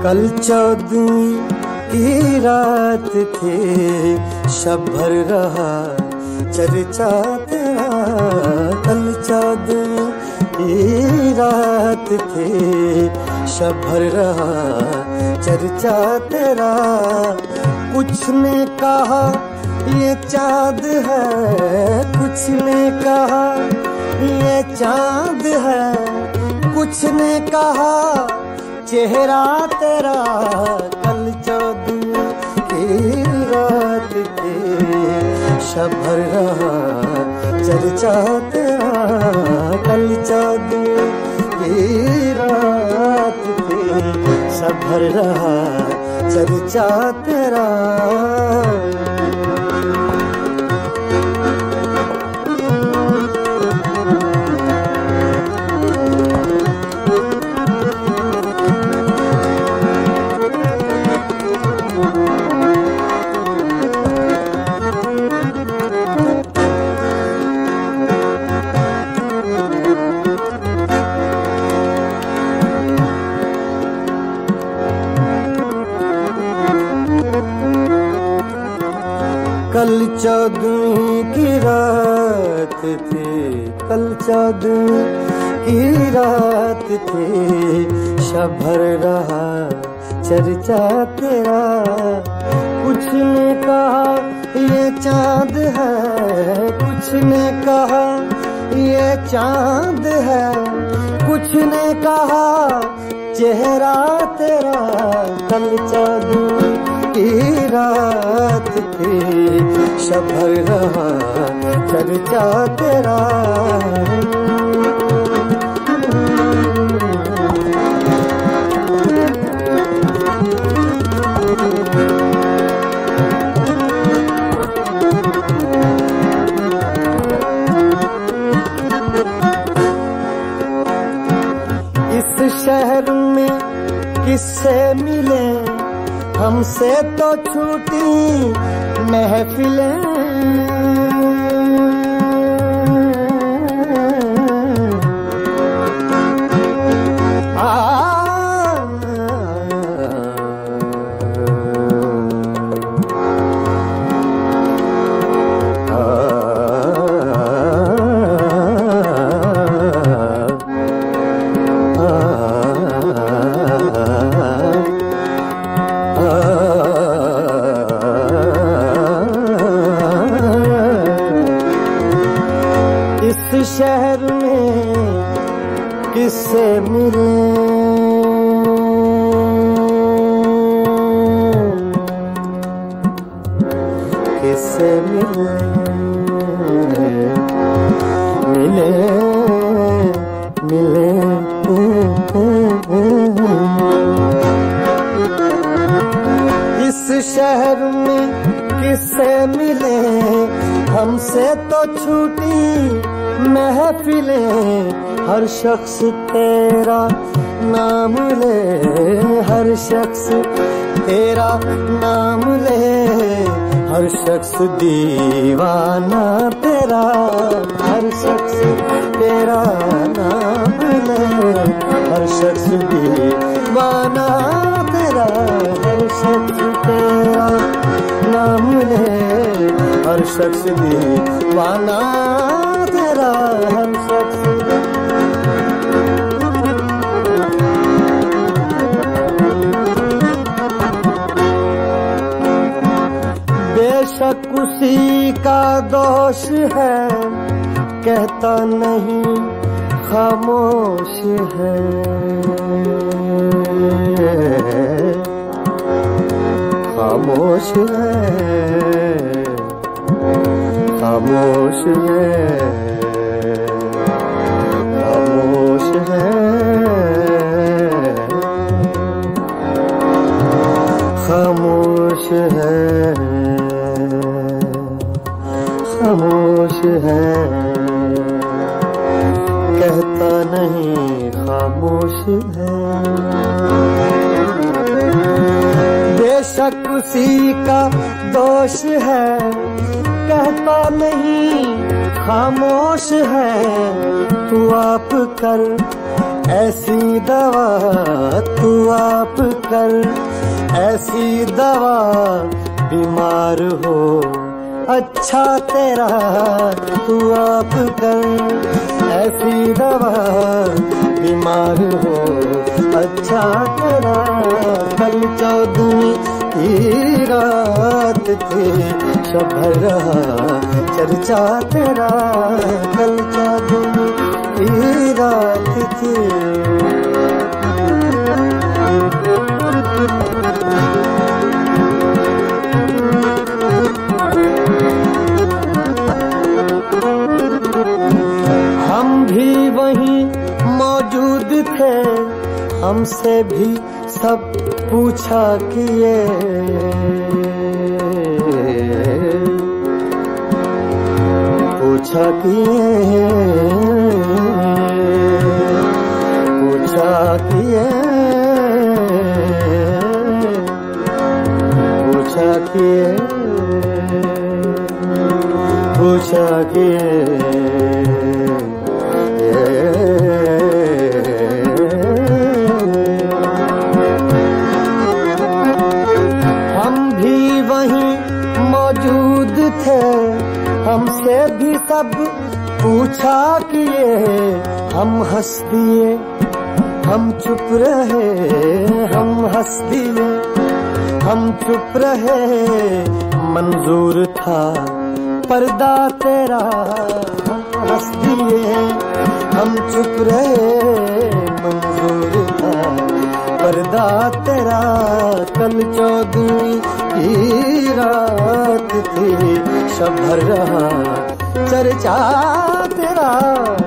कल 14वीं की रात थी, शब भर रहा चर्चा तेरा। कल 14वीं की रात थी, शब भर रहा चर्चा तेरा। कुछ ने कहा ये चाँद है, कुछ ने कहा ये चाँद है, कुछ ने कहा चेहरा तेरा। कल 14वीं की रात थी, शब भर रहा चर्चा तेरा। कल 14वीं की रात थी, शब भर रहा चर्चा तेरा। कल 14वीं की रात थी, कल 14वीं की रात थी, शब भर रहा चर्चा तेरा। कुछ ने कहा ये चाँद है, कुछ ने कहा ये चाँद है, कुछ ने कहा चेहरा तेरा। कल 14वीं की रात थी, शब भर रहा चर्चा तेरा। इस शहर में किससे मिले, हमसे तो छूटी महफिलें। इस शहर में किससे मिले, किससे मिले, मिले मिले। इस शहर में किससे मिले, हमसे तो छूटी महफिलें। हर शख्स तेरा नाम ले, हर शख्स तेरा नाम ले, हर शख्स दीवाना तेरा। हर शख्स तेरा नाम ले, हर शख्स दीवाना तेरा। हर शख्स तेरा नाम ले, हर शख्स दीवाना तेरा। हर शख्स बेशक उसी का दोष है, कहता नहीं खामोश है। खामोश है, खामोश है, खामोश है, खामोश है, खामोश है, कहता नहीं खामोश है। बेशक उसी का दोष है, कहता नहीं खामोश है। तू आप कर ऐसी दवा तू आप कर, ऐसी दवा बीमार हो अच्छा तेरा तू आप कर, ऐसी दवा बीमार हो अच्छा तेरा। कल 14वीं की रात थी, शबर रहा चर्चा तेरा, कल 14वीं की रात थी। हम भी वहीं मौजूद थे, हमसे भी सब पूछा किए, पूछा किए, पूछा किए, पूछा किए, पूछा किए। मौजूद थे, हमसे भी सब पूछा किए, हम हंस दिए, हम चुप रहे, हम हंस दिए, हम चुप रहे, मंजूर था पर्दा तेरा, हम हंस दिए, हम चुप रहे, मंजूर था पर्दा तेरा। कल 14वीं की रात थी, शबर रहा चर्चा तेरा।